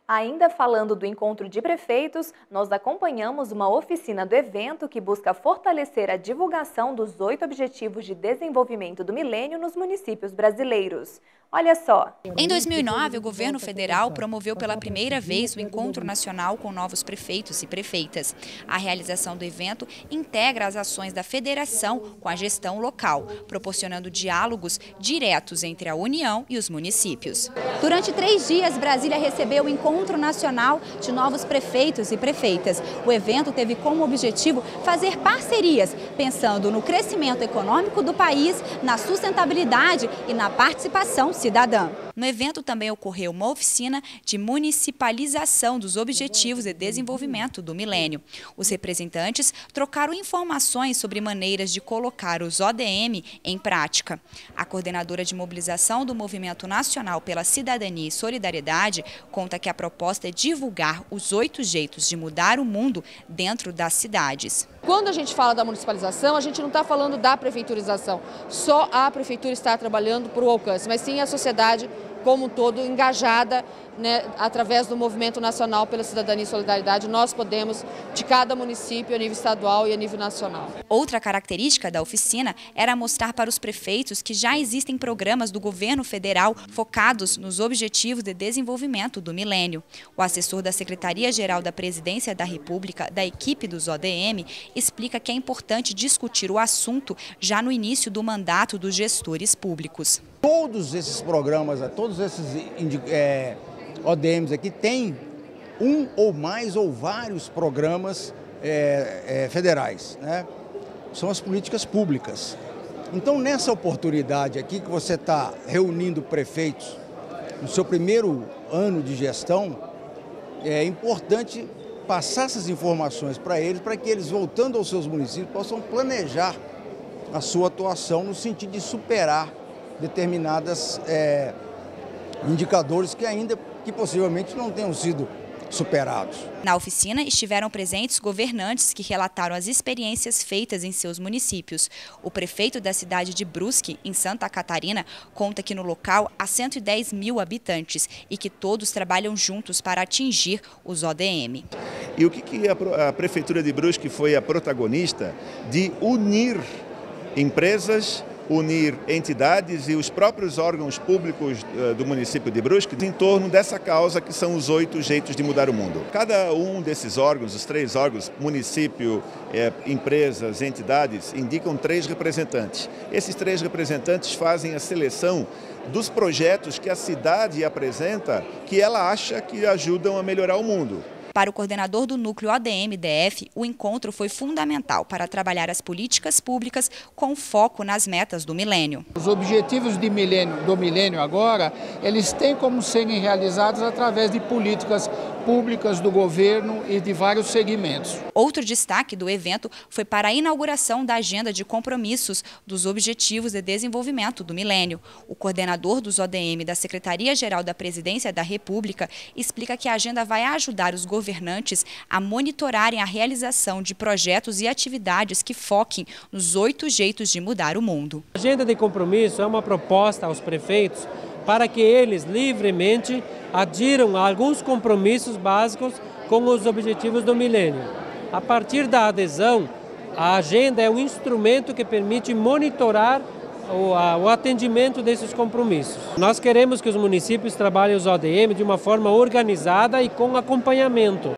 Ainda falando do encontro de prefeitos, nós acompanhamos uma oficina do evento que busca fortalecer a divulgação dos 8 Objetivos de Desenvolvimento do Milênio nos municípios brasileiros. Olha só. Em 2009, o governo federal promoveu pela primeira vez o Encontro Nacional com novos prefeitos e prefeitas. A realização do evento integra as ações da federação com a gestão local, proporcionando diálogos diretos entre a União e os municípios. Durante 3 dias, Brasília recebeu o Encontro Nacional de Novos Prefeitos e Prefeitas. O evento teve como objetivo fazer parcerias, pensando no crescimento econômico do país, na sustentabilidade e na participação cidadã. No evento também ocorreu uma oficina de municipalização dos Objetivos de Desenvolvimento do Milênio. Os representantes trocaram informações sobre maneiras de colocar os ODM em prática. A coordenadora de mobilização do Movimento Nacional pela Cidadania e Solidariedade conta que a proposta é divulgar os 8 jeitos de mudar o mundo dentro das cidades. Quando a gente fala da municipalização, a gente não está falando da prefeiturização. Só a prefeitura está trabalhando para o alcance, mas sim a sociedade como um todo engajada, né, através do Movimento Nacional pela Cidadania e Solidariedade. Nós podemos, de cada município, a nível estadual e a nível nacional. Outra característica da oficina era mostrar para os prefeitos que já existem programas do governo federal focados nos Objetivos de Desenvolvimento do Milênio. O assessor da Secretaria-Geral da Presidência da República, da equipe dos ODM, explica que é importante discutir o assunto já no início do mandato dos gestores públicos. Todos esses programas, todos esses ODMs aqui têm um ou mais ou vários programas federais, né? São as políticas públicas. Então, nessa oportunidade aqui que você está reunindo prefeitos no seu primeiro ano de gestão, é importante passar essas informações para que eles, voltando aos seus municípios, possam planejar a sua atuação no sentido de superar determinados indicadores que possivelmente não tenham sido superados. Na oficina estiveram presentes governantes que relataram as experiências feitas em seus municípios. O prefeito da cidade de Brusque, em Santa Catarina, conta que no local há 110 mil habitantes e que todos trabalham juntos para atingir os ODM. E o que a prefeitura de Brusque foi a protagonista de unir empresas, unir entidades e os próprios órgãos públicos do município de Brusque em torno dessa causa que são os 8 jeitos de mudar o mundo. Cada um desses órgãos, os 3 órgãos, município, empresas, entidades, indicam 3 representantes. Esses 3 representantes fazem a seleção dos projetos que a cidade apresenta que ela acha que ajudam a melhorar o mundo. Para o coordenador do núcleo ODM-DF, o encontro foi fundamental para trabalhar as políticas públicas com foco nas metas do milênio. Os objetivos do milênio agora, eles têm como serem realizados através de políticas públicas do governo e de vários segmentos. Outro destaque do evento foi para a inauguração da agenda de compromissos dos Objetivos de Desenvolvimento do Milênio. O coordenador dos ODM da Secretaria-Geral da Presidência da República explica que a agenda vai ajudar os governantes a monitorarem a realização de projetos e atividades que foquem nos 8 jeitos de mudar o mundo. A agenda de compromisso é uma proposta aos prefeitos para que eles livremente adiram a alguns compromissos básicos com os objetivos do milênio. A partir da adesão, a agenda é um instrumento que permite monitorar o atendimento desses compromissos. Nós queremos que os municípios trabalhem os ODM de uma forma organizada e com acompanhamento.